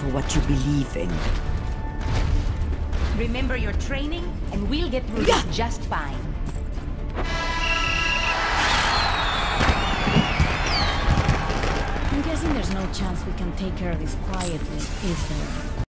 for what you believe in. Remember your training, and we'll get through this just fine. I'm guessing there's no chance we can take care of this quietly, is there?